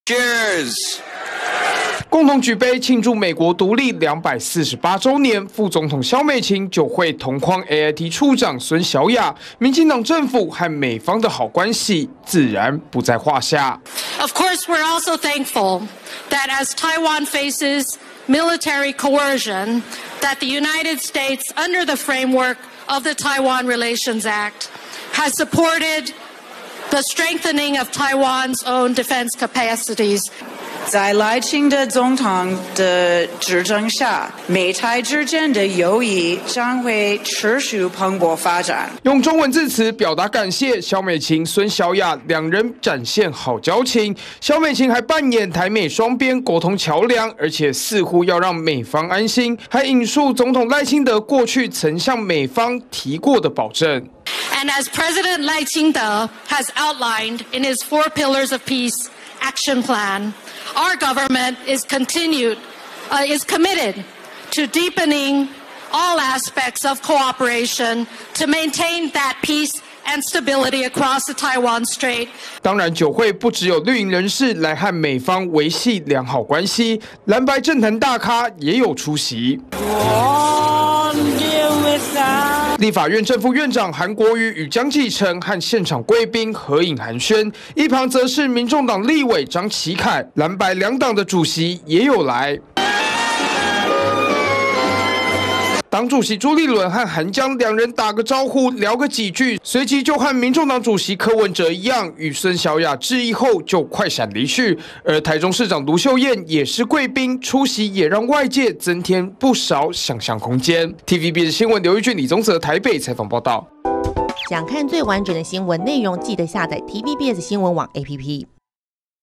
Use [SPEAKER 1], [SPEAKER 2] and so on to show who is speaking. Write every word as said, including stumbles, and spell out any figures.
[SPEAKER 1] Cheers！
[SPEAKER 2] 共同举杯庆祝美国独立两百四十八周年。副总统萧美琴、酒会同框 A I T 处长孙小雅，民进党政府和美方的好关系自然不在话下。
[SPEAKER 3] Of course, we're also thankful that as Taiwan faces military coercion, that the United States, under the framework of the Taiwan Relations Act, has supported the strengthening of Taiwan's own defense capacities.
[SPEAKER 4] 在赖清德总统的执政下，美台之间的友谊将会持续蓬勃发展。
[SPEAKER 2] 用中文字词表达感谢，萧美琴、孙小雅两人展现好交情。萧美琴还扮演台美双边沟通桥梁，而且似乎要让美方安心，还引述总统赖清德过去曾向美方提过的保证。
[SPEAKER 3] And as President Lai Ching-te has outlined in his Four Pillars of Peace Action Plan, our government is continued, uh, is committed to deepening all aspects of cooperation to maintain that peace and stability across the Taiwan Strait.
[SPEAKER 2] 当然，酒会不只有绿营人士来和美方维系良好关系，蓝白政坛大咖也有出席。立法院正副院长韩国瑜与江启臣和现场贵宾合影寒暄，一旁则是民众党立委张启凯，蓝白两党的主席也有来。党主席朱立伦和韩江两人打个招呼，聊个几句，随即就和民众党主席柯文哲一样，与孙小雅致意后就快闪离去。而台中市长卢秀燕也是贵宾出席，也让外界增添不少想象空间。T V B S 新闻刘玉俊、李宗泽台北采访报道。
[SPEAKER 5] 想看最完整的新闻内容，记得下载 T V B S 新闻网 A P P。